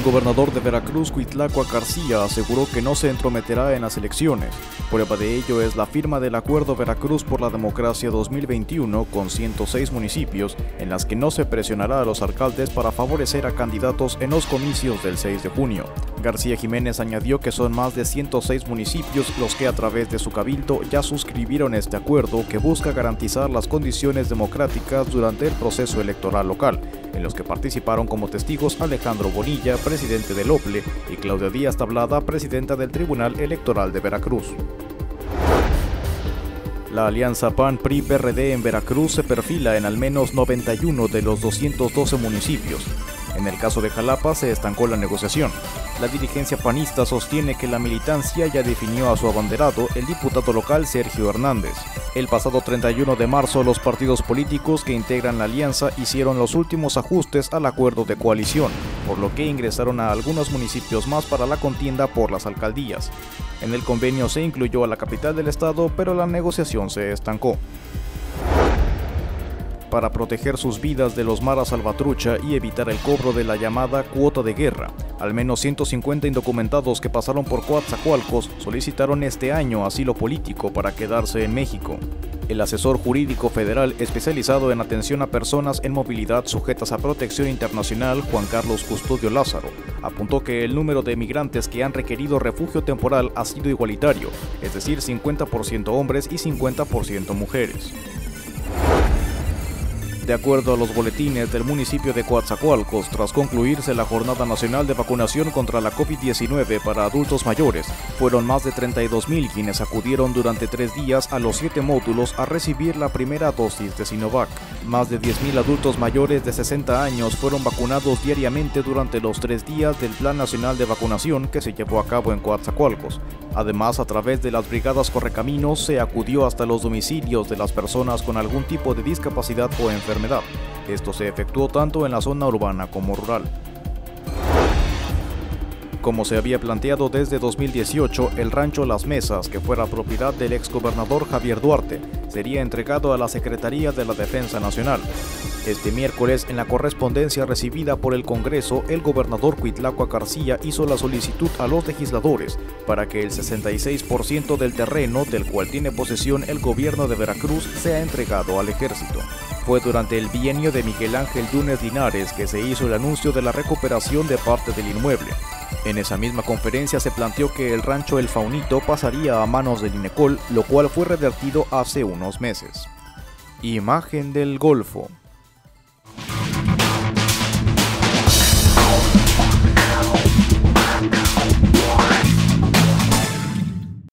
El gobernador de Veracruz, Cuitláhuac García, aseguró que no se entrometerá en las elecciones. Prueba de ello es la firma del Acuerdo Veracruz por la Democracia 2021 con 106 municipios, en las que no se presionará a los alcaldes para favorecer a candidatos en los comicios del 6 de junio. García Jiménez añadió que son más de 106 municipios los que a través de su cabildo ya suscribieron este acuerdo que busca garantizar las condiciones democráticas durante el proceso electoral local, en los que participaron como testigos Alejandro Bonilla, presidente del OPLE, y Claudia Díaz Tablada, presidenta del Tribunal Electoral de Veracruz. La alianza PAN-PRI-PRD en Veracruz se perfila en al menos 91 de los 212 municipios. En el caso de Jalapa se estancó la negociación. La dirigencia panista sostiene que la militancia ya definió a su abanderado, el diputado local Sergio Hernández. El pasado 31 de marzo, los partidos políticos que integran la alianza hicieron los últimos ajustes al acuerdo de coalición, por lo que ingresaron a algunos municipios más para la contienda por las alcaldías. En el convenio se incluyó a la capital del estado, pero la negociación se estancó. Para proteger sus vidas de los maras salvatrucha y evitar el cobro de la llamada cuota de guerra, al menos 150 indocumentados que pasaron por Coatzacoalcos solicitaron este año asilo político para quedarse en México. El asesor jurídico federal especializado en atención a personas en movilidad sujetas a protección internacional, Juan Carlos Custodio Lázaro, apuntó que el número de migrantes que han requerido refugio temporal ha sido igualitario, es decir, 50% hombres y 50% mujeres. De acuerdo a los boletines del municipio de Coatzacoalcos, tras concluirse la Jornada Nacional de Vacunación contra la COVID-19 para adultos mayores, fueron más de 32,000 quienes acudieron durante 3 días a los 7 módulos a recibir la primera dosis de Sinovac. Más de 10,000 adultos mayores de 60 años fueron vacunados diariamente durante los 3 días del Plan Nacional de Vacunación que se llevó a cabo en Coatzacoalcos. Además, a través de las brigadas Correcaminos se acudió hasta los domicilios de las personas con algún tipo de discapacidad o enfermedad. Esto se efectuó tanto en la zona urbana como rural. Como se había planteado desde 2018, el rancho Las Mesas, que fuera propiedad del exgobernador Javier Duarte, sería entregado a la Secretaría de la Defensa Nacional. Este miércoles, en la correspondencia recibida por el Congreso, el gobernador Cuitláhuac García hizo la solicitud a los legisladores para que el 66% del terreno del cual tiene posesión el gobierno de Veracruz sea entregado al ejército. Fue durante el bienio de Miguel Ángel Yunes Linares que se hizo el anuncio de la recuperación de parte del inmueble. En esa misma conferencia se planteó que el rancho El Faunito pasaría a manos del INECOL, lo cual fue revertido hace unos meses. Imagen del Golfo.